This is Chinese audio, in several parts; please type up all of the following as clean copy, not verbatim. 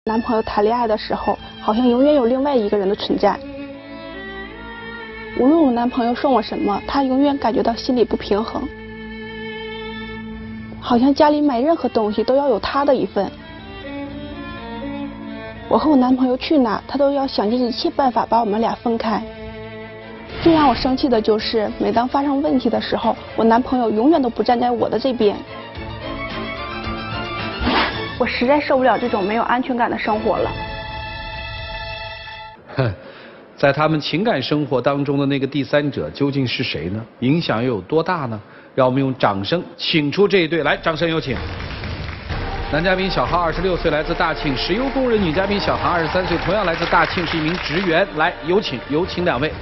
男朋友谈恋爱的时候，好像永远有另外一个人的存在。无论我男朋友送我什么，他永远感觉到心里不平衡，好像家里买任何东西都要有他的一份。我和我男朋友去哪，他都要想尽一切办法把我们俩分开。最让我生气的就是，每当发生问题的时候，我男朋友永远都不站在我的这边。我实在受不了这种没有安全感的生活了。 哼，在他们情感生活当中的那个第三者究竟是谁呢？影响又有多大呢？让我们用掌声请出这一对，来，掌声有请。男嘉宾小航26岁，来自大庆，石油工人；女嘉宾小航23岁，同样来自大庆，是一名职员。来，有请两位。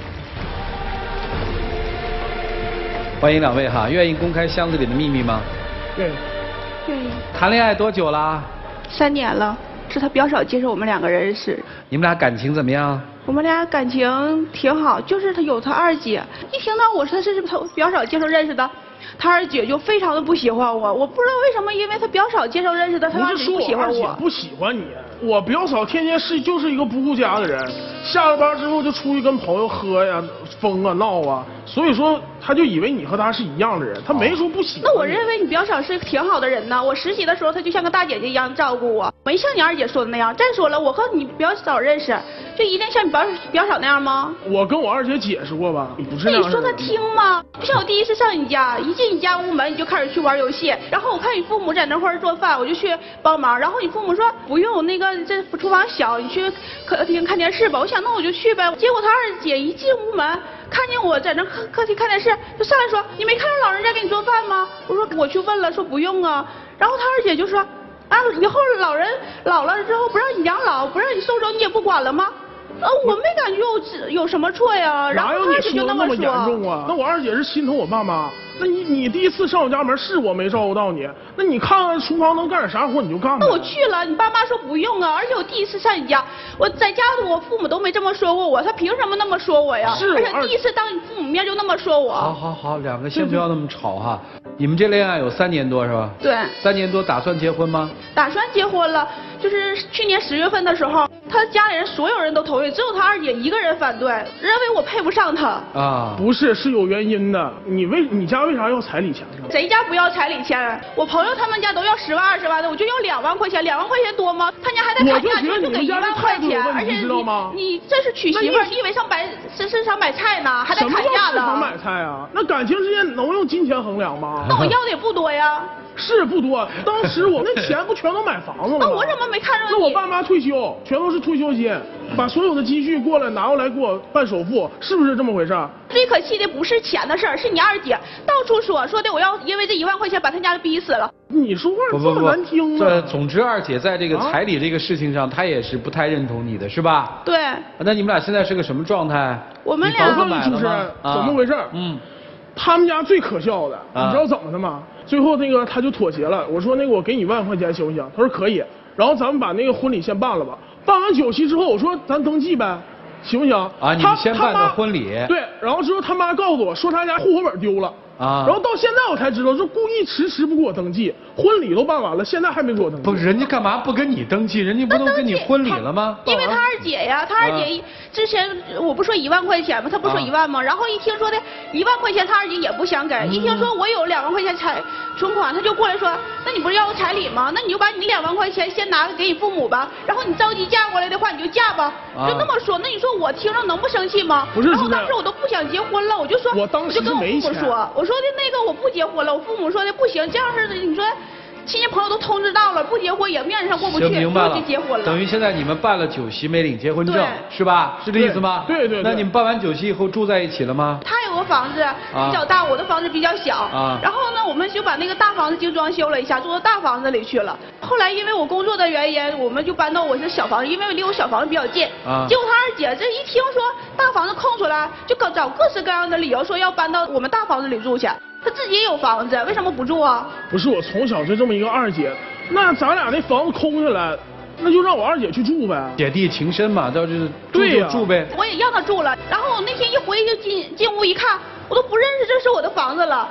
欢迎两位哈，愿意公开箱子里的秘密吗？ 愿意。 谈恋爱多久啦 ？3年了，是他表嫂介绍我们2个人认识。 你们俩感情怎么样？ 我们俩感情挺好，就是他有他二姐，一听到我说是他表嫂介绍认识的，他二姐就非常的不喜欢我，我不知道为什么，因为他表嫂介绍认识的，他二姐不喜欢我。 不是说我二姐不喜欢你，我表嫂天天就是一个不顾家的人，下了班之后就出去跟朋友喝呀、疯啊、闹啊，所以说他就以为你和他是一样的人，他没说不喜欢你。 那我认为你表嫂是一个挺好的人呢，我实习的时候他就像个大姐姐一样照顾我，没像你二姐说的那样。再说了，我和你表嫂认识，就一定像你表嫂那样吗？ 我跟我二姐解释过吧，你不是那样。 那你说他听吗？就像我第一次上你家，一进你家屋门你就开始去玩游戏，然后我看你父母在那块儿做饭，我就去帮忙，然后你父母说不用，那个这厨房小，你去客厅看电视吧。我想那我就去呗。结果他二姐一进屋门，看见我在那客厅看电视，就上来说你没看着老人家给你做饭吗？我说我去问了，说不用啊。然后他二姐就说啊，以后老人老了之后不让你养老，不让你收走，你也不管了吗？我没感觉有什么错呀。然后他二姐就那么说。 哪有你说的那么严重啊？那我二姐是心疼我爸妈。那你第一次上我家门是我没照顾到你，那你看看厨房能干点啥活你就干呗。 那我去了，你爸妈说不用啊，而且我第一次上你家，我在家我父母都没这么说过我，他凭什么那么说我呀？ 是， 而且第一次当你父母面就那么说我。 好，两个先不要那么吵哈。你们这恋爱有3年多是吧？ 对。 3年多，打算结婚吗？ 打算结婚了，就是去年10月份的时候，他家里人所有人都同意，只有他二姐一个人反对，认为我配不上他。 啊， 不是，是有原因的。你家为啥要彩礼钱呢？ 谁家不要彩礼钱？我朋友他们家都要10万20万的，我就要2万块钱，2万块钱多吗？他家还在谈价钱就给1万块钱，而且你这是娶媳妇儿，你以为是市场买菜呢，还在谈价呢？ 什么叫市场买菜啊？那感情之间能用金钱衡量吗？ 那我要的也不多呀。 是不多，当时我那钱不全都买房子了吗？ 那我怎么没看上你？ 那我爸妈退休，全都是退休金，把所有的积蓄过来拿过来给我办首付，是不是这么回事？ 最可气的不是钱的事儿，是你二姐到处说的我要因为这1万块钱把他家逼死了。 你说话这么难听吗？ 总之二姐在这个彩礼这个事情上，她也是不太认同你的，是吧？ 对。 那你们俩现在是个什么状态？ 我们俩就是怎么回事？他们家最可笑的，你知道怎么的吗？最后那个他就妥协了，我说那个我给你1万块钱行不行？他说可以，然后咱们把那个婚礼先办了吧。办完酒席之后，我说咱登记呗，行不行？ 啊，你们先办个婚礼。 对，然后之后他妈告诉我说他家户口本丢了。啊！然后到现在我才知道，就故意迟不给我登记，婚礼都办完了，现在还没给我登记。 不是，人家干嘛不跟你登记？人家不都跟你婚礼了吗？ 因为他二姐呀，他二姐之前我不说1万块钱吗？他不说1万吗？然后一听说的1万块钱，他二姐也不想给。一听说我有2万块钱存款，他就过来说，那你不是要彩礼吗？那你就把你2万块钱先拿给你父母吧，然后你着急嫁过来的话，你就嫁吧，就那么说。那你说我听着能不生气吗？ 不是。 然后当时我都不想结婚了，我就说， 我当时就跟我父母说，我说的那个我不结婚了，我父母说的不行，这样式的你说亲戚朋友都通知到了，不结婚也面子上过不去， 明白了， 就结婚了。 等于现在你们办了酒席没领结婚证，是吧？是这意思吗？ 对。 那你们办完酒席以后住在一起了吗？ 他有个房子比较大，我的房子比较小。然后呢，我们就把那个大房子精装修了一下，住到大房子里去了。后来因为我工作的原因，我们就搬到我这小房子，因为离我小房子比较近。结果他二姐这一听说大房子空出来，就找各式各样的理由说要搬到我们大房子里住去。他自己也有房子，为什么不住啊？ 不是，我从小就这么一个二姐，那咱俩那房子空下来，那就让我二姐去住呗。 姐弟情深嘛，到就是住呗。 我也让他住了，然后我那天一回去进屋一看，我都不认识这是我的房子了。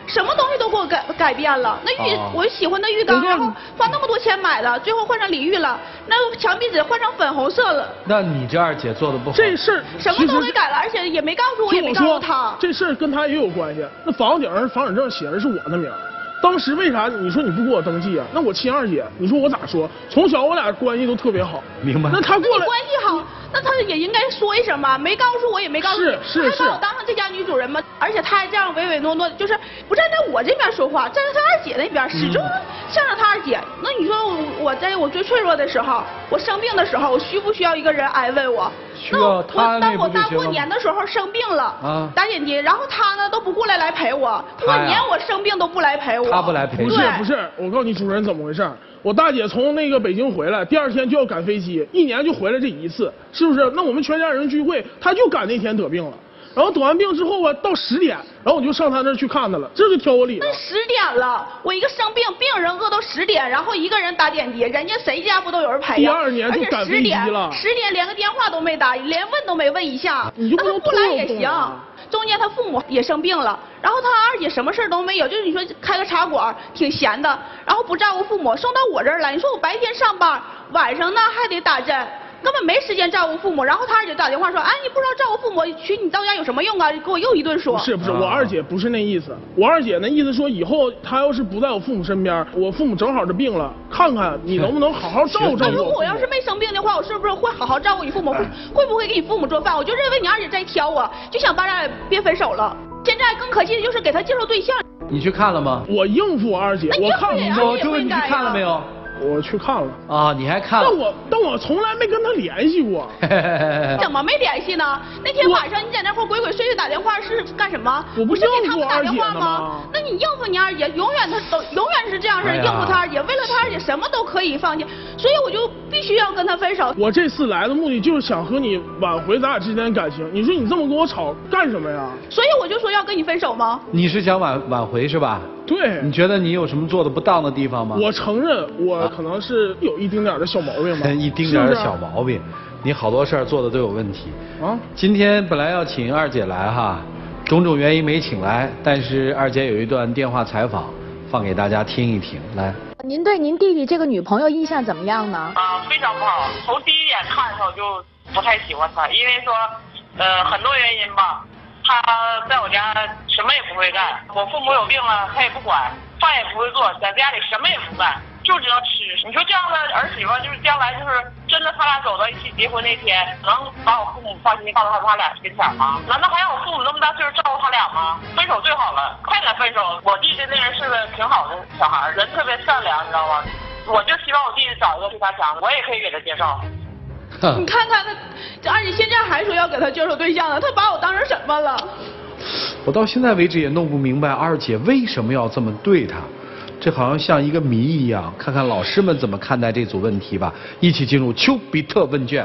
什么东西都给我改变了。那我喜欢的浴缸，然后花那么多钱买的，最后换成淋浴了，那墙壁纸换成粉红色了。 那你这二姐做的不好。 这事儿什么都给改了，而且也没告诉我，也没告诉他。 这事儿跟他也有关系。那房子顶上房产证写的是我的名。当时为啥你说你不给我登记啊？那我亲二姐，你说我咋说？从小我俩关系都特别好。 明白。 那他过来， 关系好，那他也应该说一声吧？没告诉我，也没告诉你， 是他把我当成这家女主人吗？而且他还这样唯唯诺诺，就是不站在我这边说话，站在他二姐那边，始终向着他二姐。那你说我在我最脆弱的时候，我生病的时候，我需不需要一个人安慰我？ 需要他当我大过年的时候生病了，打点滴，然后他呢都不过来陪我，过年我生病都不来陪我。 他不来陪你。 不是，我告诉你主任怎么回事。我大姐从那个北京回来，第2天就要赶飞机，1年就回来这一次，是不是？那我们全家人聚会，她就赶那天得病了。然后得完病之后啊，到10点，然后我就上她那儿去看她了，这就挑我理了。 那10点了，我一个生病，病人饿到10点，然后一个人打点滴，人家谁家不都有人陪呀？ 第2年就赶飞机了 ，10点连个电话都没打，连问都没问一下， 你就不能不来也行。中间他父母也生病了，然后他二姐什么事都没有，就是你说开个茶馆挺闲的，然后不照顾父母，送到我这儿来。你说我白天上班，晚上呢还得打针，根本没时间照顾父母。然后他二姐打电话说，哎，你不知道照顾父母，娶你到家有什么用啊？给我又一顿说。 不是，我二姐不是那意思，我二姐那意思说以后她要是不在我父母身边，我父母正好这病了，看看你能不能好好照顾照顾。 如果我要是没生病的话，我是不是会好好照顾你父母？会不会给你父母做饭？我就认为你二姐在挑我，就想咱俩别分手了。现在更可气的就是给他介绍对象。 你去看了吗？ 我应付我二姐，我看我就问你去看了没有？ 我去看了啊，你还看了？ 但我从来没跟他联系过。 怎么没联系呢？那天晚上你在那块鬼鬼祟祟打电话是干什么？ 我不是给他们打电话吗？ 那你应付你二姐，永远是这样式应付他二姐，为了他二姐什么都可以放弃，所以我就必须要跟他分手。 我这次来的目的就是想和你挽回咱俩之间的感情。你说你这么跟我吵干什么呀？ 所以我就说要跟你分手吗？ 你是想挽回是吧？ 对。 你觉得你有什么做的不当的地方吗？ 我承认我可能是有一丁点的小毛病吧。 一丁点的小毛病，你好多事儿做的都有问题。啊。今天本来要请二姐来哈，种种原因没请来，但是二姐有一段电话采访，放给大家听一听。来。 您对您弟弟这个女朋友印象怎么样呢？ 非常不好。从第一眼看的时候就不太喜欢他，因为说很多原因吧。他在我家什么也不会干，我父母有病了他也不管，饭也不会做，在家里什么也不干，就知道吃。你说这样的儿媳妇，就是将来就是真的他俩走到一起结婚那天，能把我父母放心放到他俩跟前吗？难道还让我父母那么大岁数照顾他俩吗？分手最好了，快点分手。我弟弟那人是个挺好的小孩，人特别善良，你知道吗？我就希望我弟弟找一个比他强的，我也可以给他介绍。 你看他这二姐现在还说要给他介绍对象呢，他把我当成什么了？ 我到现在为止也弄不明白二姐为什么要这么对他，这好像像一个谜一样。看看老师们怎么看待这组问题吧。一起进入丘比特问卷。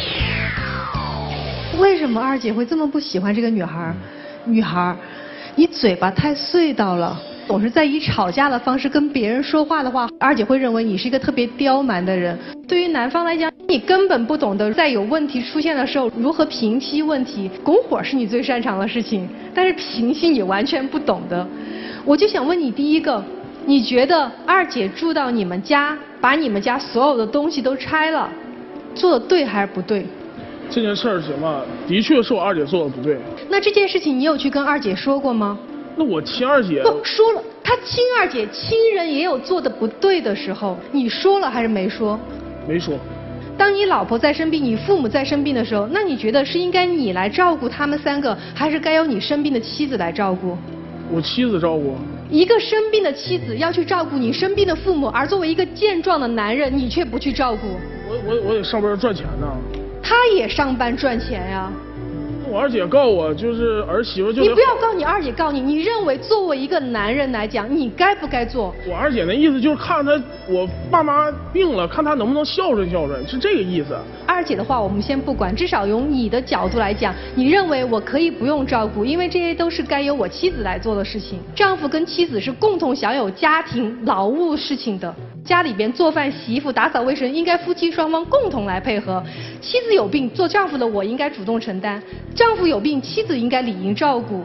为什么二姐会这么不喜欢这个女孩？女孩，你嘴巴太碎叨了。总是在以吵架的方式跟别人说话的话，二姐会认为你是一个特别刁蛮的人。对于男方来讲，你根本不懂得在有问题出现的时候如何平息问题。拱火是你最擅长的事情，但是平息你完全不懂的。我就想问你，第一个，你觉得二姐住到你们家，把你们家所有的东西都拆了，做的对还是不对？ 这件事儿什么，的确是我二姐做的不对。 那这件事情你有去跟二姐说过吗？ 那我亲二姐不说了，她亲二姐亲人也有做的不对的时候，你说了还是没说？ 没说。 当你老婆在生病，你父母在生病的时候，那你觉得是应该你来照顾他们3个，还是该由你生病的妻子来照顾？ 我妻子照顾。 一个生病的妻子要去照顾你生病的父母，而作为一个健壮的男人，你却不去照顾。 我得上班赚钱呢。 他也上班赚钱呀。 我二姐告我，就是儿媳妇就。 你不要告你二姐告你，你认为作为一个男人来讲，你该不该做？ 我二姐那意思就是看他我爸妈病了，看他能不能孝顺孝顺，是这个意思。 二姐的话我们先不管，至少用你的角度来讲，你认为我可以不用照顾，因为这些都是该由我妻子来做的事情。丈夫跟妻子是共同享有家庭劳务事情的。家里边做饭、洗衣服、打扫卫生，应该夫妻双方共同来配合。妻子有病，做丈夫的我应该主动承担；丈夫有病，妻子应该理应照顾。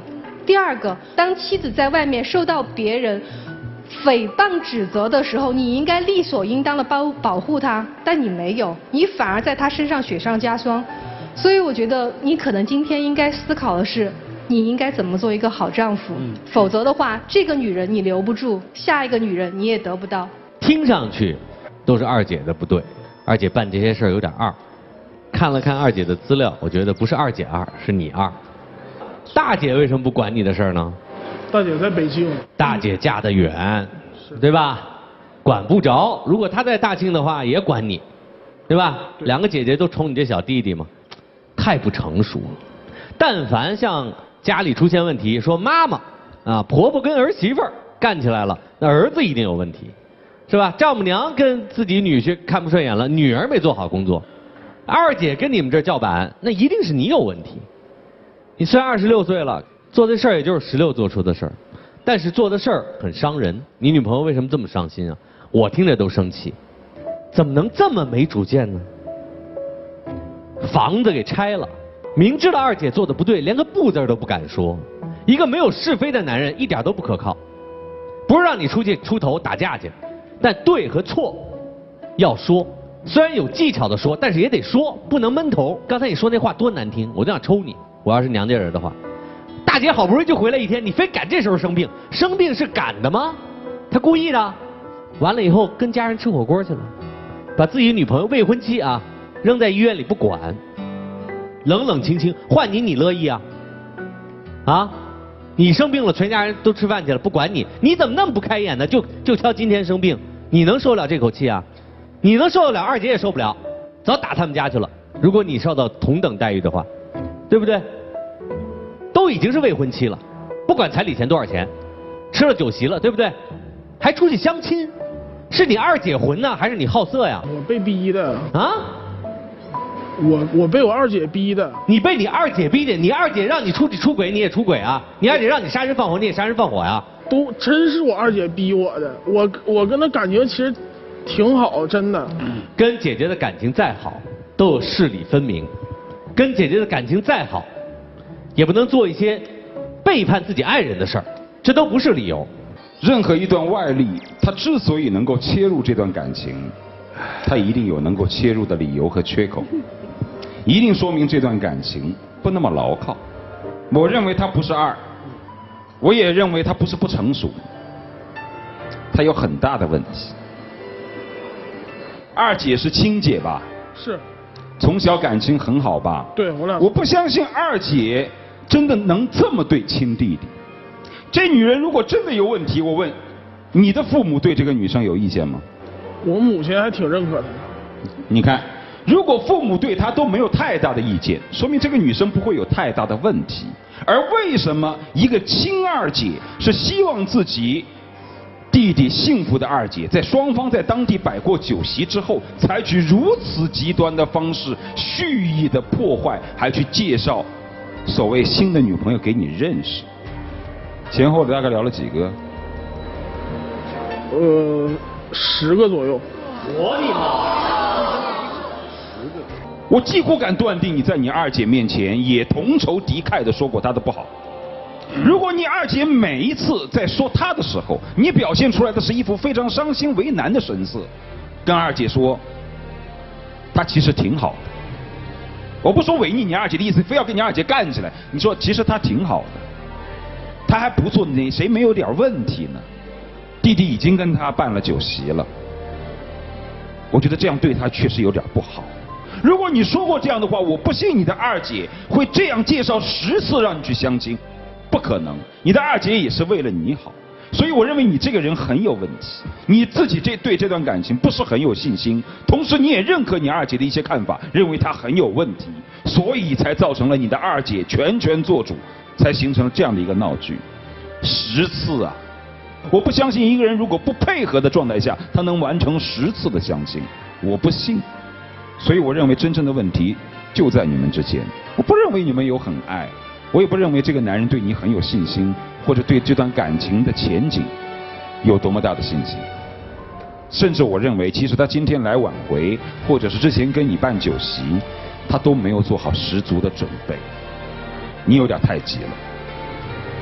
第二个，当妻子在外面受到别人诽谤指责的时候，你应该理所应当的保护她，但你没有，你反而在她身上雪上加霜。所以我觉得你可能今天应该思考的是，你应该怎么做一个好丈夫，否则的话，这个女人你留不住，下一个女人你也得不到。 听上去都是二姐的不对，二姐办这些事儿有点二。看了看二姐的资料，我觉得不是二姐二，是你二。大姐为什么不管你的事儿呢？ 大姐在北京。 大姐嫁得远，对吧？管不着。如果她在大庆的话，也管你，对吧？两个姐姐都宠你这小弟弟嘛，太不成熟了。但凡像家里出现问题，说妈妈啊，婆婆跟儿媳妇儿干起来了，那儿子一定有问题，是吧？丈母娘跟自己女婿看不顺眼了，女儿没做好工作。二姐跟你们这儿叫板，那一定是你有问题。你虽然26岁了，做的事儿也就是16做出的事儿，但是做的事儿很伤人。你女朋友为什么这么伤心啊？我听着都生气，怎么能这么没主见呢？房子给拆了，明知道二姐做的不对，连个不字都不敢说。一个没有是非的男人一点都不可靠。不是让你出去出头打架去，但对和错要说。虽然有技巧的说，但是也得说，不能闷头。刚才你说那话多难听，我就想抽你。我要是娘家人的话，大姐好不容易就回来一天，你非赶这时候生病，生病是赶的吗？她故意的。完了以后跟家人吃火锅去了，把自己女朋友未婚妻啊扔在医院里不管，冷冷清清。换你，你乐意啊？啊？你生病了，全家人都吃饭去了，不管你，你怎么那么不开眼呢？就挑今天生病，你能受得了这口气啊？你能受得了，二姐也受不了，早打他们家去了。如果你受到同等待遇的话，对不对？都已经是未婚妻了，不管彩礼钱多少钱，吃了酒席了，对不对？还出去相亲，是你二姐混呢，还是你好色呀？ 我被逼的。 啊？ 我被我二姐逼的。 你被你二姐逼的？你二姐让你出去出轨，你也出轨啊？你二姐让你杀人放火，你也杀人放火呀？ 都真是我二姐逼我的。我跟她感情其实挺好，真的。 跟姐姐的感情再好，都有势理分明。跟姐姐的感情再好，也不能做一些背叛自己爱人的事儿，这都不是理由。 任何一段外力，它之所以能够切入这段感情，它一定有能够切入的理由和缺口，一定说明这段感情不那么牢靠。我认为它不是二，我也认为它不是不成熟，它有很大的问题。二姐是亲姐吧？ 是。 从小感情很好吧？ 对，我俩。 我不相信二姐真的能这么对亲弟弟。这女人如果真的有问题，我问，你的父母对这个女生有意见吗？ 我母亲还挺认可的。 你看，如果父母对她都没有太大的意见，说明这个女生不会有太大的问题。而为什么一个亲二姐是希望自己弟弟幸福的二姐，在双方在当地摆过酒席之后，采取如此极端的方式，蓄意的破坏，还去介绍所谓新的女朋友给你认识？前后大概聊了几个 ？10个左右。 我的妈！ 我几乎敢断定，你在你二姐面前也同仇敌忾的说过她的不好。如果你二姐每一次在说她的时候，你表现出来的是一副非常伤心为难的神色，跟二姐说，她其实挺好的。我不说违逆你二姐的意思，非要跟你二姐干起来。你说其实她挺好的，她还不错，那谁没有点问题呢？弟弟已经跟她办了酒席了，我觉得这样对她确实有点不好。如果你说过这样的话，我不信你的二姐会这样介绍10次让你去相亲。不可能，你的二姐也是为了你好，所以我认为你这个人很有问题，你自己对这段感情不是很有信心，同时你也认可你二姐的一些看法，认为她很有问题，所以才造成了你的二姐全权做主，才形成了这样的一个闹剧。10次啊！我不相信一个人如果不配合的状态下，他能完成10次的相亲，我不信。所以我认为真正的问题就在你们之间。我不认为你们有很爱，我也不认为这个男人对你很有信心，或者对这段感情的前景有多么大的信心。甚至我认为，其实他今天来挽回，或者是之前跟你办酒席，他都没有做好十足的准备。你有点太急了。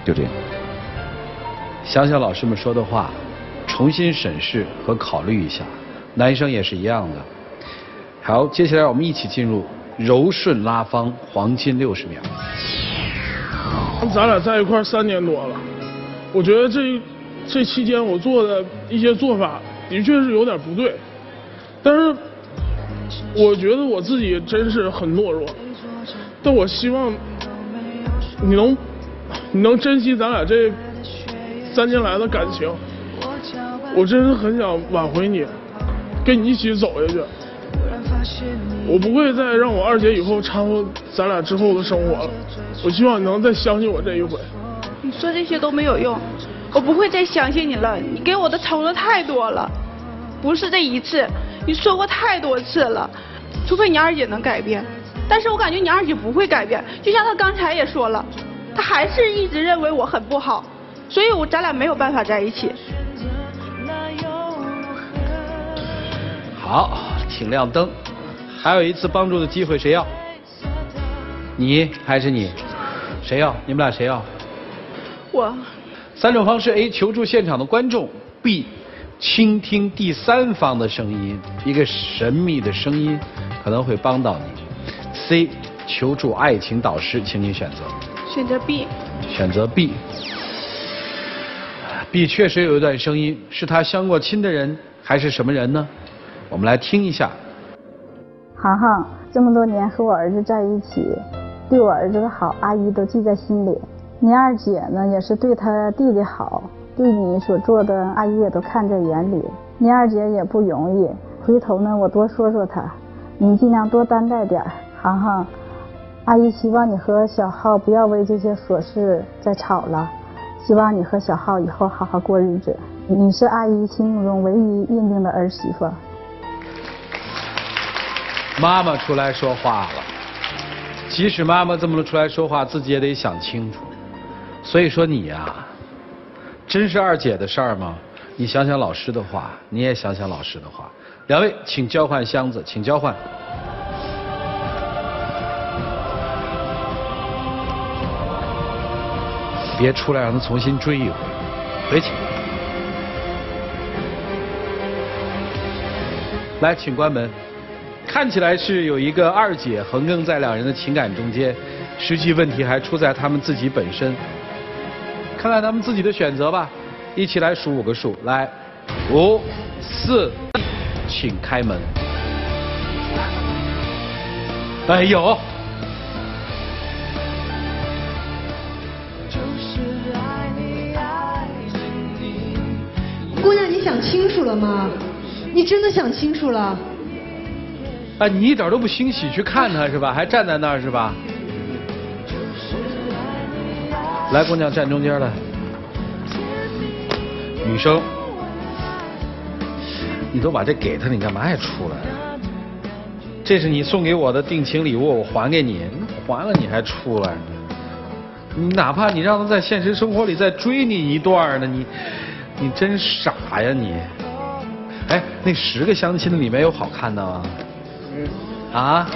就这样。 想想老师们说的话，重新审视和考虑一下。男生也是一样的。好，接下来我们一起进入柔顺拉芳黄金60秒。 咱俩在一块3年多了，我觉得这期间我做的一些做法的确是有点不对，但是我觉得我自己真是很懦弱，但我希望你能珍惜咱俩这3年来的感情，我真是很想挽回你，跟你一起走下去。我不会再让我二姐以后掺和咱俩之后的生活了，我希望你能再相信我这一回。 你说这些都没有用，我不会再相信你了。你给我的承诺太多了，不是这一次，你说过太多次了。除非你二姐能改变，但是我感觉你二姐不会改变。就像她刚才也说了，她还是一直认为我很不好，所以咱俩没有办法在一起。 好，请亮灯。还有一次帮助的机会，谁要？你还是你？谁要？你们俩谁要？ 我。 3种方式 ：A. 求助现场的观众 ；B. 倾听第3方的声音，一个神秘的声音可能会帮到你。C. 求助爱情导师，请你选择。 选择 B。 选择 B。B 确实有一段声音，是他相过亲的人，还是什么人呢？我们来听一下。 航航，这么多年和我儿子在一起，对我儿子的好，阿姨都记在心里。你二姐呢，也是对他弟弟好，对你所做的，阿姨也都看在眼里。你二姐也不容易，回头呢，我多说说她，你尽量多担待点。航航，阿姨希望你和小浩不要为这些琐事再吵了，希望你和小浩以后好好过日子。你是阿姨心目中唯一认定的儿媳妇。 妈妈出来说话了，即使妈妈这么出来说话，自己也得想清楚。所以说你呀，真是二姐的事儿吗？你想想老师的话，你也想想老师的话。2位，请交换箱子，请交换。别出来让他重新追一回，回去。来，请关门。看起来是有一个二姐横亘在2人的情感中间，实际问题还出在他们自己本身。看看他们自己的选择吧，一起来数5个数，来，5、4，请开门。哎有。 姑娘，你想清楚了吗？你真的想清楚了？ 啊，你一点都不欣喜去看他是吧？还站在那儿是吧？来，姑娘站中间来。女生，你都把这给他，你干嘛还出来？这是你送给我的定情礼物，我还给你，还了你还出来？你哪怕你让他在现实生活里再追你一段呢，你真傻呀你！哎，那10个相亲里面有好看的吗？啊？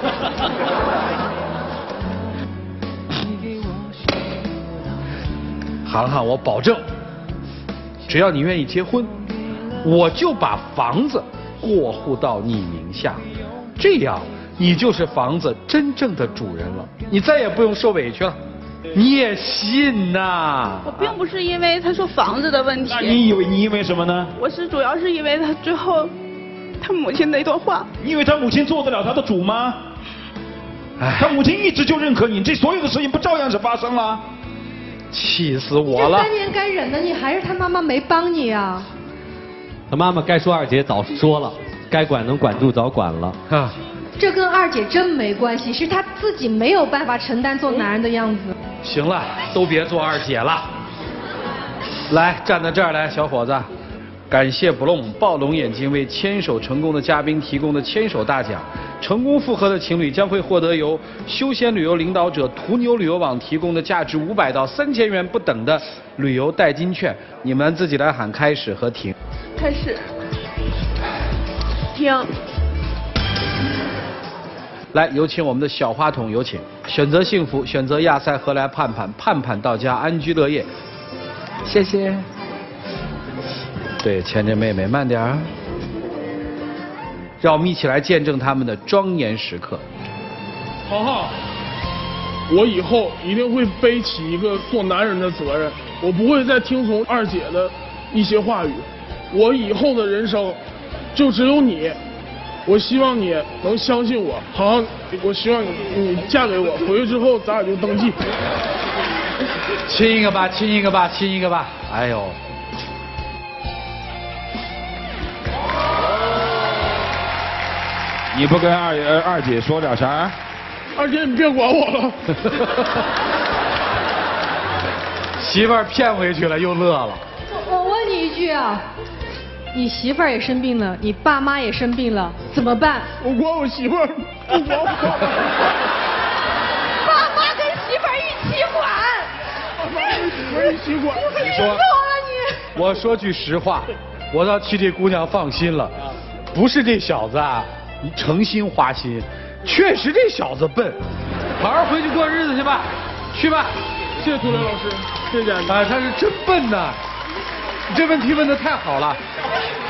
航航，我保证，只要你愿意结婚，我就把房子过户到你名下，这样你就是房子真正的主人了，你再也不用受委屈了。你也信呐？ 我并不是因为他说房子的问题。 那你因为什么呢？ 我是主要是因为他最后他母亲那段话。 你以为他母亲做得了他的主吗？他母亲一直就认可你，这所有的事情不照样是发生了？ 气死我了！ 这3年该忍的，你还是他妈妈没帮你啊。 他妈妈该说二姐早说了，该管能管住早管了。 啊， 这跟二姐真没关系，是他自己没有办法承担做男人的样子。 行了，都别做二姐了。来，站在这儿来，小伙子。感谢不弄暴龙眼睛为牵手成功的嘉宾提供的牵手大奖，成功复合的情侣将会获得由休闲旅游领导者途牛旅游网提供的价值500到3000元不等的旅游代金券。你们自己来喊开始和停。 开始。停。 来，有请我们的小话筒，有请。选择幸福，选择亚塞河来盼盼，盼盼到家，安居乐业。谢谢。对，牵着妹妹慢点儿。让我们一起来见证他们的庄严时刻。 航航，我以后一定会背起一个做男人的责任，我不会再听从二姐的一些话语。我以后的人生就只有你，我希望你能相信我。航航，我希望你嫁给我，回去之后咱俩就登记。 亲一个吧，亲一个吧，亲一个吧。哎呦。 你不跟二姐说点啥？ 二姐，你别管我了。 媳妇儿骗回去了，又乐了。 我问你一句啊，你媳妇儿也生病了，你爸妈也生病了，怎么办？ 我管我媳妇儿，不管我。 爸妈跟媳妇儿一起管。 爸妈跟媳妇儿一起管。 你说。我说句实话，我倒替这姑娘放心了，不是这小子啊。你诚心花心，确实这小子笨，好好回去过日子去吧，去吧。 谢谢涂磊老师，谢谢。 啊，他是真笨呐，你这问题问得太好了。